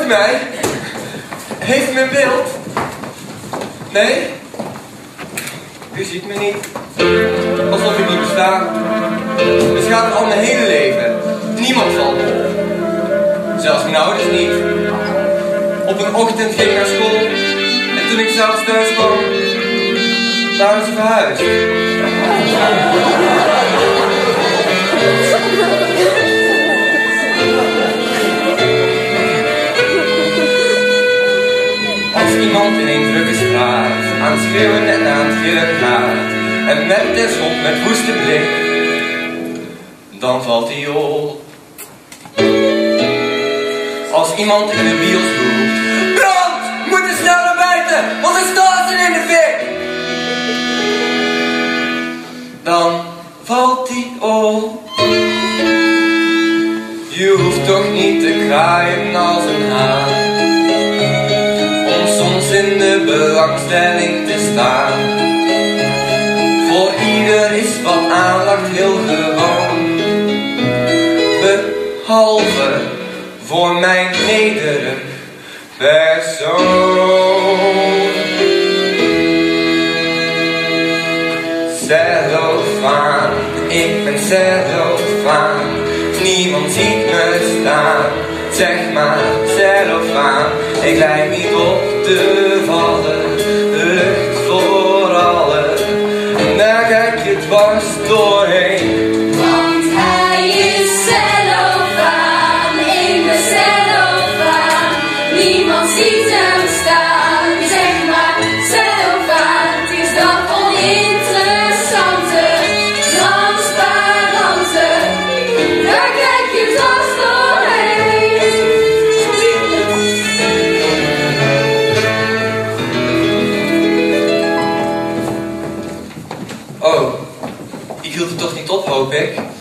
u mij? Heeft u mijn beeld? Nee? U ziet me niet. Alsof ik niet besta. Dus gaat het al mijn hele leven. Niemand valt me op. Zelfs mijn ouders niet. Op een ochtend ging ik naar school. En toen ik zelfs thuis kwam, waren ze verhuisd. Als iemand in een drukke straat aan het schreeuwen en aan het gillen gaat, en met de schop met woeste blik, dan valt hij op. Als iemand in de bios roept, brand! Moeten snel naar buiten, want er staat er in de fik! Dan valt hij op. Je hoeft toch niet te kraaien als een haan, om soms in de belangstelling te staan. Voor ieder is wat aandacht heel gewoon, behalve voor mijn nederig persoon. Cellofaan, ik ben cellofaan, niemand ziet me staan. Zeg maar cellofaan, ik lijk niet op te vallen, lucht voor allen, en daar kijk je dwars doorheen. Want hij is cellofaan, ik ben cellofaan, niemand ziet hem staan. Zeg maar cellofaan, het is dat oninteressante, transparante, daar kijk je dwars doorheen. Oh, ik hield het toch niet op, hoop ik?